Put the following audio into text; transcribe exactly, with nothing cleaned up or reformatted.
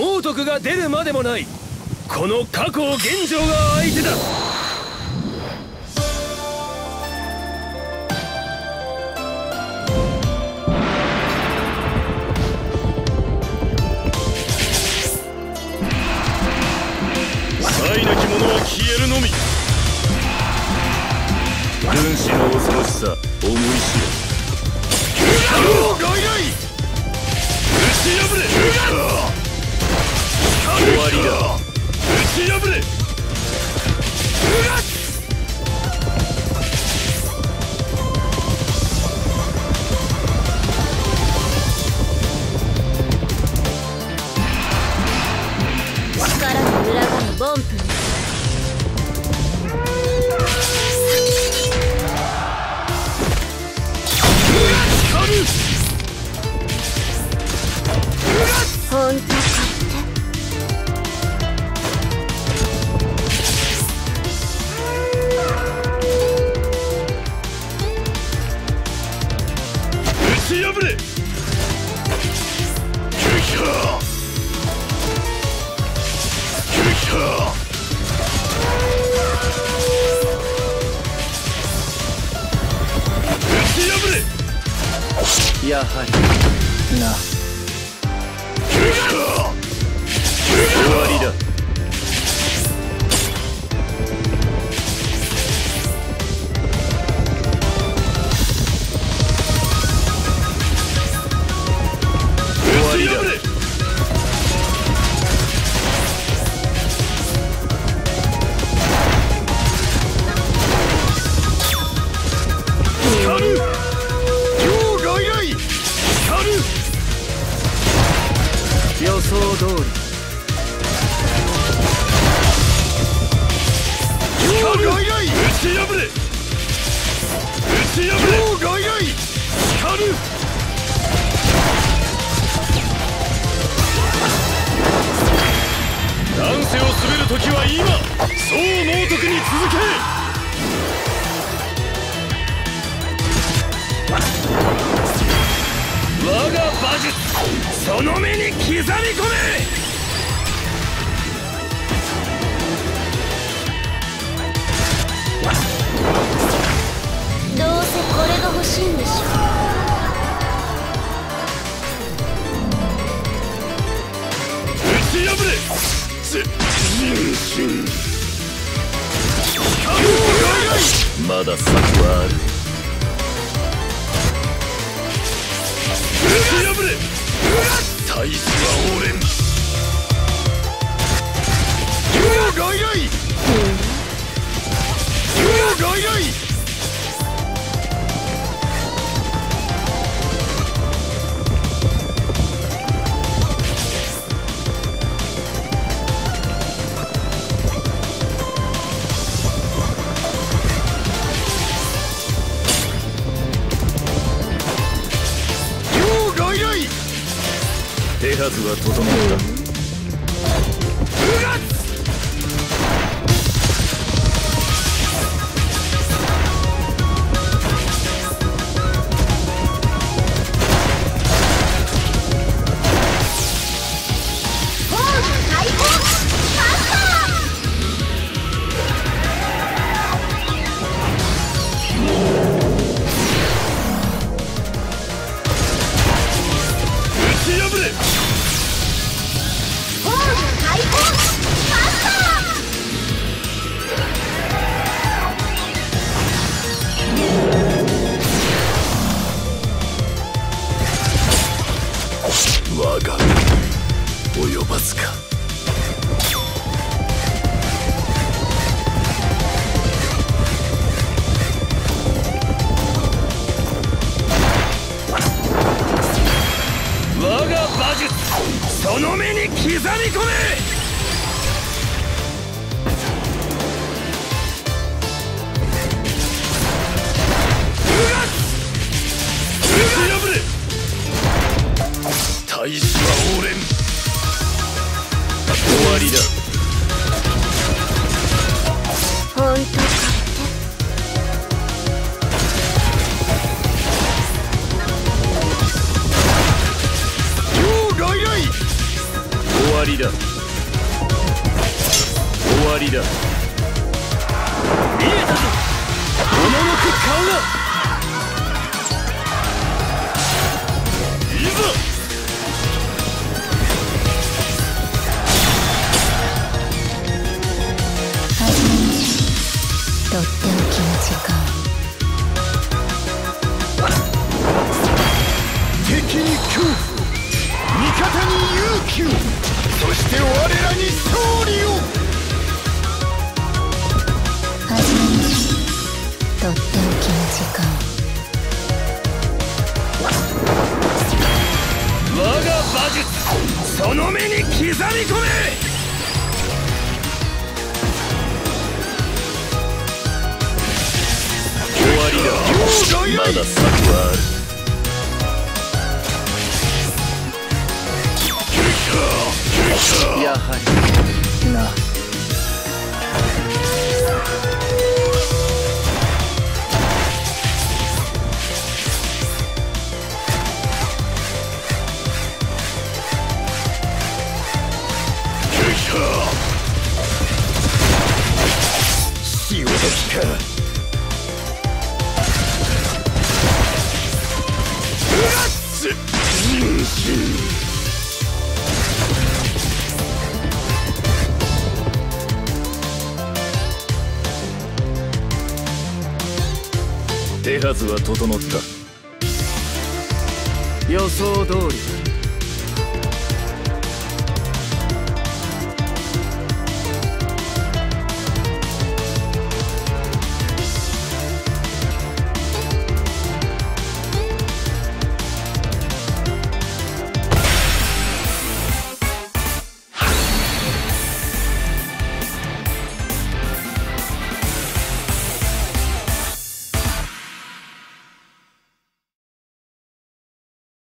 猛徳が出るまでもない。この過去を現状が相手だ。才なき者は消えるのみ。軍師の恐ろしさ思い知れ。ガイガイ打ち破れ。終わりだ。打ち破れ。 力の裏側のボンプ。本当かって打ち破れ。やはりな。終わりだ。終わりだ。光る。予想通り。ガイガイ打ち破れ。打ち破れ。ガイガイ光る。乱世を滑る時は今。そう猛徳に続け。我が馬術その目に刻み込め。 どうせこれが欲しいんでしょ。 打ち破れ。心身まだ策はある。打ち破れ。大使は俺ん。ガイガイガイガイ。手はずは整った。我が及ばずか。我が馬術その目に刻み込め。大使は俺ん。終わりだ。 本当かガイガイ終わりりだ。終わりだ。見えたぞ。おののく顔が。いざ。 始めましょう。とっておきの時間。 敵に恐怖、味方に勇気を、そして我らに勝利を。 始めましょう。とっておきの時間。 我が馬術、その目に刻み込め。終わりだ。まだ策はある。やはりな。潮時か。うらっつ手はずは整った。予想通りだ。